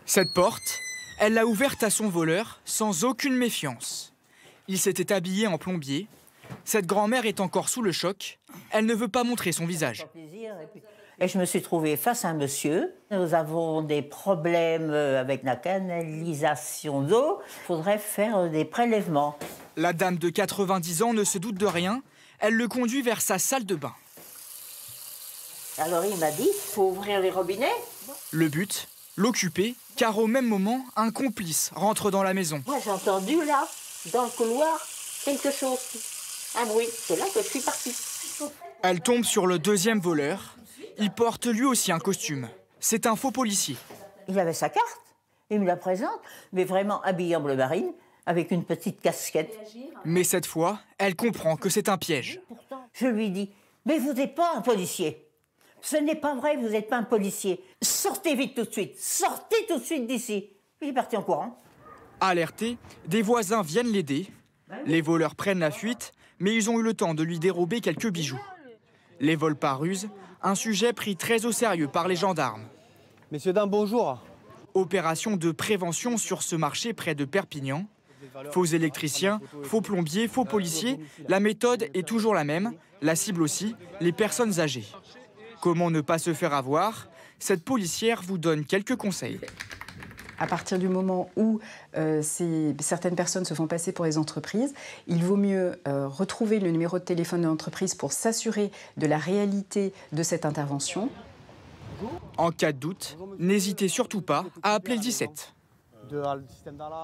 Cette porte, elle l'a ouverte à son voleur sans aucune méfiance. Il s'était habillé en plombier. Cette grand-mère est encore sous le choc. Elle ne veut pas montrer son visage. Et je me suis trouvée face à un monsieur. Nous avons des problèmes avec la canalisation d'eau. Il faudrait faire des prélèvements. La dame de 90 ans ne se doute de rien. Elle le conduit vers sa salle de bain. Alors il m'a dit, il faut ouvrir les robinets. Le but, l'occuper, car au même moment, un complice rentre dans la maison. Moi j'ai entendu là, dans le couloir, quelque chose. Un bruit. C'est là que je suis partie. Elle tombe sur le deuxième voleur. Il porte lui aussi un costume. C'est un faux policier. Il avait sa carte, il me la présente, mais vraiment habillé en bleu marine, avec une petite casquette. Mais cette fois, elle comprend que c'est un piège. Je lui dis, mais vous n'êtes pas un policier. Ce n'est pas vrai, vous n'êtes pas un policier. Sortez vite tout de suite, sortez tout de suite d'ici. Il est parti en courant. Alertés, des voisins viennent l'aider. Les voleurs prennent la fuite, mais ils ont eu le temps de lui dérober quelques bijoux. Les vols par ruse, un sujet pris très au sérieux par les gendarmes. Messieurs, dames, bonjour. Opération de prévention sur ce marché près de Perpignan. Faux électriciens, faux plombiers, faux policiers, la méthode est toujours la même, la cible aussi, les personnes âgées. Comment ne pas se faire avoir? Cette policière vous donne quelques conseils. À partir du moment où certaines personnes se font passer pour les entreprises, il vaut mieux retrouver le numéro de téléphone de l'entreprise pour s'assurer de la réalité de cette intervention. En cas de doute, n'hésitez surtout pas à appeler le 17.